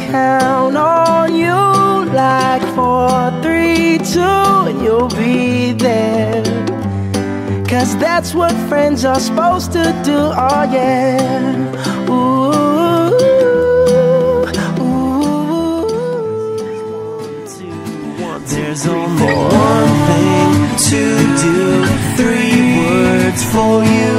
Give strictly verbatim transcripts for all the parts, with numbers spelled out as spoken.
count on you like four, three, two, and you'll be there. Cause that's what friends are supposed to do, oh yeah. Ooh, ooh. There's only one thing to do, three words for you.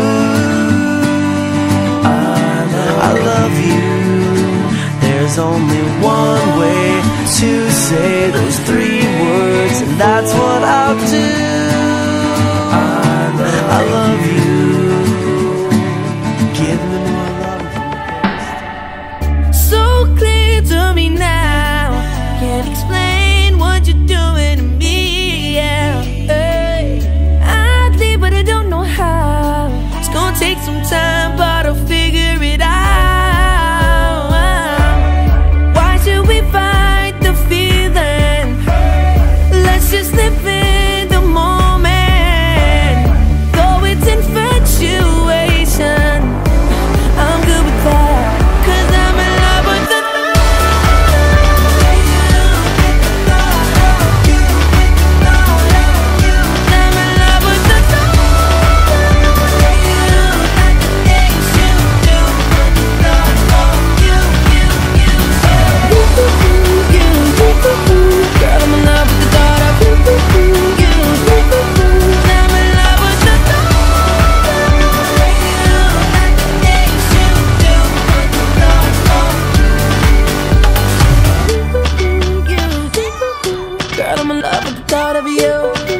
I love, I love you. There's only one way to say those three words, and that's what I'll do. I love, I love you. Give me more love from the past. So clear to me now, can't explain what you're doing to me, yeah. Hey, I'd leave but I don't know how. It's gonna take some time, but I'll figure it out. Why should we fight the feeling? Let's just live in the moment. Though it's infatuation, I'm good with that. Cause I'm in love with the I'm in love with the Girl, I'm in love with the thought of you. I'm in love with the Girl, I'm in love with the thought of you.